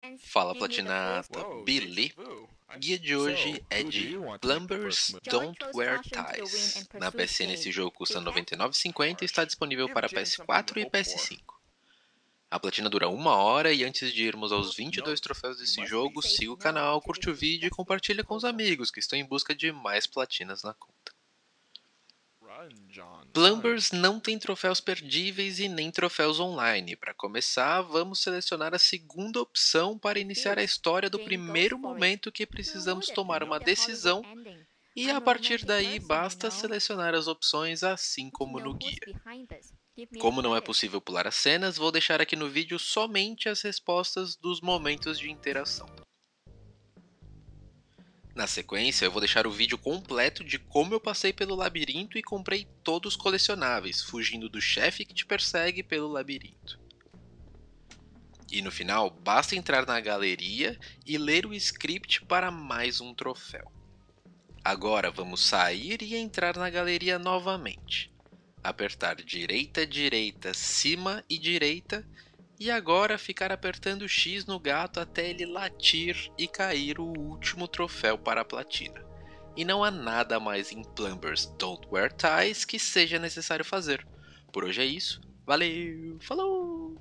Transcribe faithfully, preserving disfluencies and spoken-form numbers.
Fala Platinata, Billy. Guia de hoje é de Plumbers Don't Wear Ties. Na P S N esse jogo custa noventa e nove reais e cinquenta centavos e está disponível para P S quatro e P S cinco. A platina dura uma hora e antes de irmos aos vinte e dois troféus desse jogo, siga o canal, curte o vídeo e compartilhe com os amigos que estão em busca de mais platinas na conta. Plumbers não tem troféus perdíveis e nem troféus online. Para começar, vamos selecionar a segunda opção para iniciar a história do primeiro momento que precisamos tomar uma decisão, e a partir daí basta selecionar as opções assim como no guia. Como não é possível pular as cenas, vou deixar aqui no vídeo somente as respostas dos momentos de interação. Na sequência, eu vou deixar o vídeo completo de como eu passei pelo labirinto e comprei todos os colecionáveis, fugindo do chefe que te persegue pelo labirinto. E no final, basta entrar na galeria e ler o script para mais um troféu. Agora vamos sair e entrar na galeria novamente. Apertar direita, direita, cima e direita, e agora ficar apertando X no gato até ele latir e cair o último troféu para a platina. E não há nada mais em Plumbers Don't Wear Ties que seja necessário fazer. Por hoje é isso, valeu, falou!